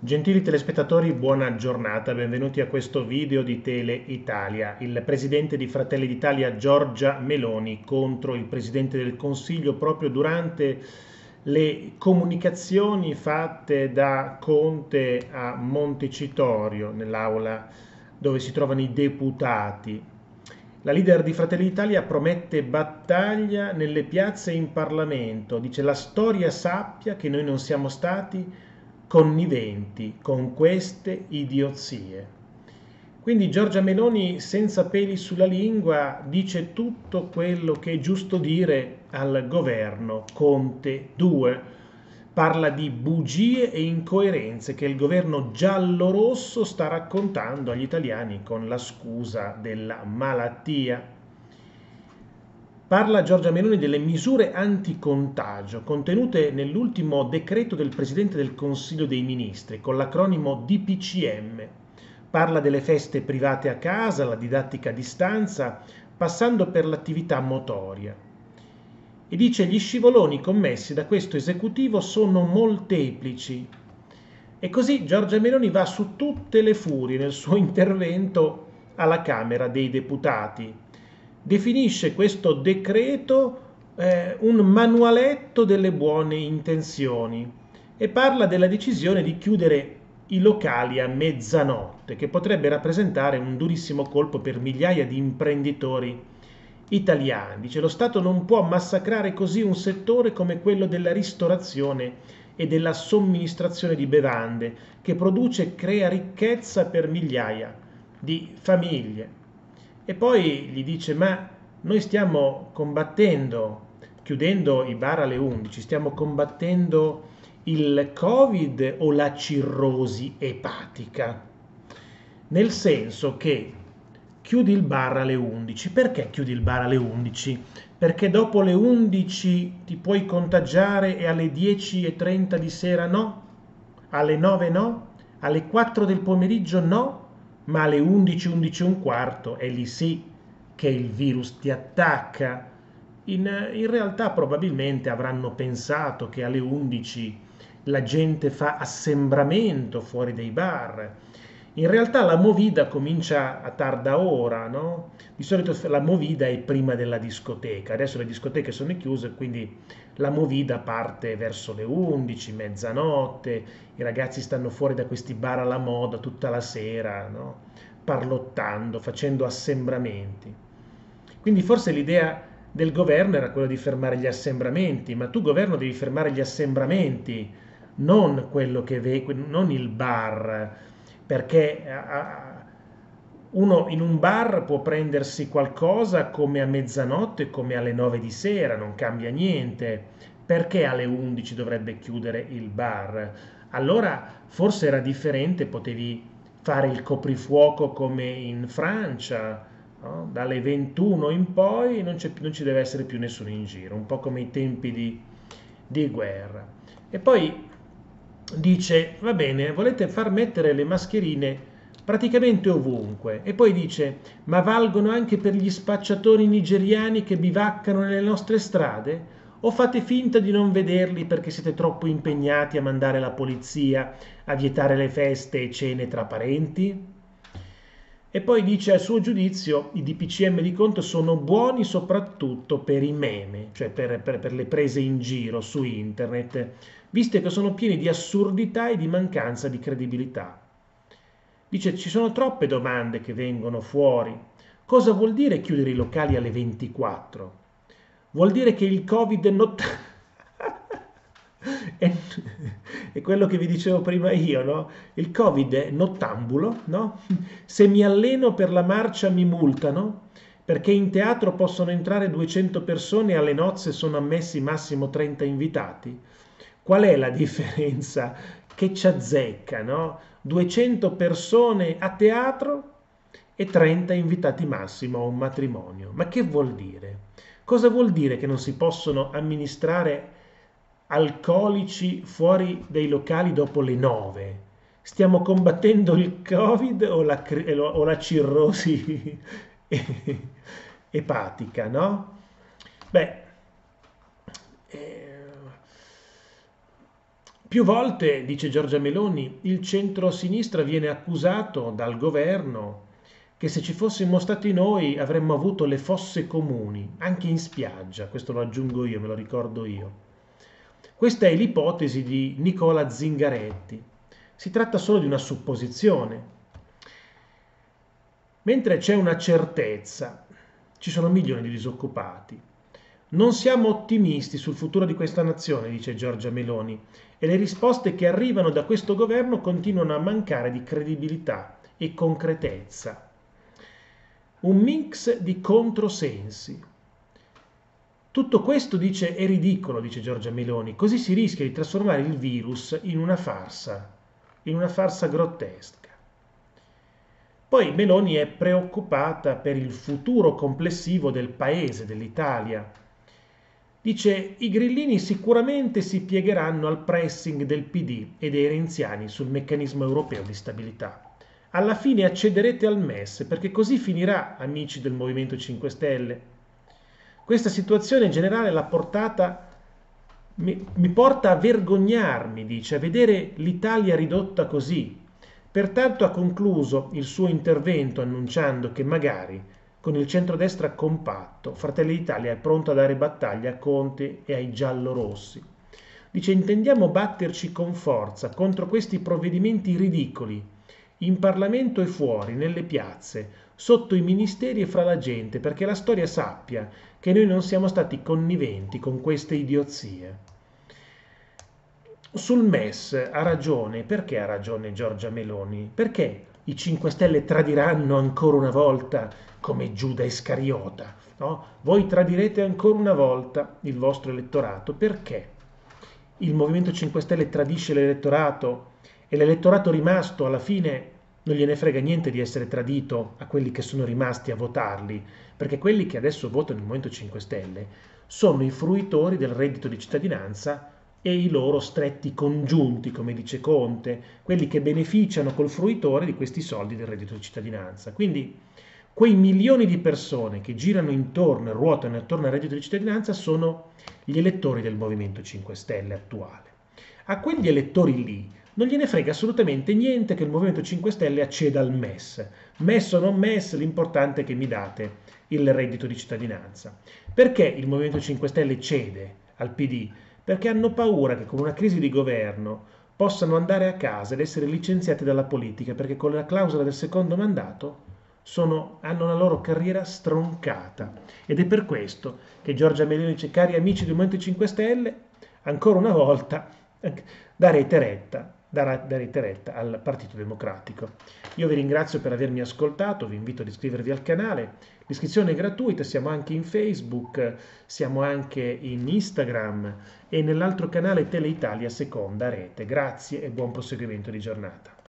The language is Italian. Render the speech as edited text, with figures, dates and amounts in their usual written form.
Gentili telespettatori, buona giornata, benvenuti a questo video di Tele Italia. Il presidente di Fratelli d'Italia Giorgia Meloni contro il presidente del Consiglio proprio durante le comunicazioni fatte da Conte a Montecitorio, nell'aula dove si trovano i deputati. La leader di Fratelli d'Italia promette battaglia nelle piazze e in Parlamento. Dice: la storia sappia che noi non siamo stati conniventi con queste idiozie. Quindi Giorgia Meloni, senza peli sulla lingua, dice tutto quello che è giusto dire al governo Conte 2. Parla di bugie e incoerenze che il governo giallo-rosso sta raccontando agli italiani con la scusa della malattia. Parla Giorgia Meloni delle misure anticontagio contenute nell'ultimo decreto del Presidente del Consiglio dei Ministri, con l'acronimo DPCM. Parla delle feste private a casa, la didattica a distanza, passando per l'attività motoria. E dice: gli scivoloni commessi da questo esecutivo sono molteplici. E così Giorgia Meloni va su tutte le furie nel suo intervento alla Camera dei Deputati. Definisce questo decreto un manualetto delle buone intenzioni e parla della decisione di chiudere i locali a mezzanotte, che potrebbe rappresentare un durissimo colpo per migliaia di imprenditori italiani. Dice: lo Stato non può massacrare così un settore come quello della ristorazione e della somministrazione di bevande, che produce e crea ricchezza per migliaia di famiglie. E poi gli dice: ma noi stiamo combattendo, chiudendo i bar alle 11, stiamo combattendo il Covid o la cirrosi epatica? Nel senso che chiudi il bar alle 11. Perché chiudi il bar alle 11? Perché dopo le 11 ti puoi contagiare e alle 10:30 di sera no? Alle 9 no? Alle 4 del pomeriggio no? Ma alle 11, 11 e un quarto è lì sì che il virus ti attacca. In realtà probabilmente avranno pensato che alle 11 la gente fa assembramento fuori dai bar. In realtà la movida comincia a tarda ora, no? Di solito la movida è prima della discoteca, adesso le discoteche sono chiuse, quindi la movida parte verso le 11, mezzanotte, i ragazzi stanno fuori da questi bar alla moda tutta la sera, no? Parlottando, facendo assembramenti. Quindi forse l'idea del governo era quella di fermare gli assembramenti, ma tu governo devi fermare gli assembramenti, non quello che non il bar, perché uno in un bar può prendersi qualcosa come a mezzanotte, come alle 9 di sera, non cambia niente. Perché alle 11 dovrebbe chiudere il bar? Allora forse era differente, potevi fare il coprifuoco come in Francia, no? Dalle 21 in poi non ci deve essere più nessuno in giro, un po' come i tempi di guerra. E poi dice: va bene, volete far mettere le mascherine praticamente ovunque. E poi dice: ma valgono anche per gli spacciatori nigeriani che bivaccano nelle nostre strade? O fate finta di non vederli perché siete troppo impegnati a mandare la polizia a vietare le feste e cene tra parenti? E poi dice: a suo giudizio i DPCM di Conte sono buoni soprattutto per i meme, cioè per le prese in giro su internet, viste che sono pieni di assurdità e di mancanza di credibilità. Dice: ci sono troppe domande che vengono fuori. Cosa vuol dire chiudere i locali alle 24? Vuol dire che il Covid non... è, è quello che vi dicevo prima io, no? Il Covid è nottambulo, no? Se mi alleno per la marcia mi multano, perché in teatro possono entrare 200 persone e alle nozze sono ammessi massimo 30 invitati. Qual è la differenza che ci azzecca, no? 200 persone a teatro e 30 invitati massimo a un matrimonio. Ma che vuol dire? Cosa vuol dire che non si possono amministrare alcolici fuori dai locali dopo le 9? Stiamo combattendo il Covid o la cirrosi epatica, no? Beh, eh, Più volte, dice Giorgia Meloni, il centro-sinistra viene accusato dal governo che se ci fossimo stati noi avremmo avuto le fosse comuni, anche in spiaggia, questo lo aggiungo io, me lo ricordo io. Questa è l'ipotesi di Nicola Zingaretti. Si tratta solo di una supposizione. Mentre c'è una certezza, ci sono milioni di disoccupati. Non siamo ottimisti sul futuro di questa nazione, dice Giorgia Meloni, e le risposte che arrivano da questo governo continuano a mancare di credibilità e concretezza. Un mix di controsensi. Tutto questo, dice, è ridicolo, dice Giorgia Meloni, così si rischia di trasformare il virus in una farsa grottesca. Poi Meloni è preoccupata per il futuro complessivo del paese, dell'Italia. Dice, i grillini sicuramente si piegheranno al pressing del PD e dei renziani sul meccanismo europeo di stabilità. Alla fine accederete al MES, perché così finirà, amici del Movimento 5 Stelle. Questa situazione generale mi porta a vergognarmi, dice, a vedere l'Italia ridotta così. Pertanto ha concluso il suo intervento annunciando che magari con il centrodestra compatto Fratelli d'Italia è pronto a dare battaglia a Conte e ai giallorossi. Dice intendiamo batterci con forza contro questi provvedimenti ridicoli, in Parlamento e fuori, nelle piazze, sotto i ministeri e fra la gente, perché la storia sappia che noi non siamo stati conniventi con queste idiozie. Sul MES ha ragione, perché ha ragione Giorgia Meloni? Perché i 5 Stelle tradiranno ancora una volta come Giuda Iscariota? No? Voi tradirete ancora una volta il vostro elettorato. Perché? Il Movimento 5 Stelle tradisce l'elettorato e l'elettorato rimasto alla fine non gliene frega niente di essere tradito a quelli che sono rimasti a votarli, perché quelli che adesso votano il Movimento 5 Stelle sono i fruitori del reddito di cittadinanza e i loro stretti congiunti, come dice Conte, quelli che beneficiano col fruitore di questi soldi del reddito di cittadinanza. Quindi quei milioni di persone che girano intorno e ruotano attorno al reddito di cittadinanza sono gli elettori del Movimento 5 Stelle attuale. A quegli elettori lì non gliene frega assolutamente niente che il Movimento 5 Stelle acceda al MES. MES o non MES, l'importante è che mi date il reddito di cittadinanza. Perché il Movimento 5 Stelle cede al PD? Perché hanno paura che con una crisi di governo possano andare a casa ed essere licenziati dalla politica, perché con la clausola del secondo mandato hanno la loro carriera stroncata. Ed è per questo che Giorgia Meloni dice, cari amici del Movimento 5 Stelle, ancora una volta darete retta al Partito Democratico. Io vi ringrazio per avermi ascoltato, vi invito ad iscrivervi al canale. L'iscrizione è gratuita, siamo anche in Facebook, siamo anche in Instagram e nell'altro canale Teleitalia Seconda Rete. Grazie e buon proseguimento di giornata.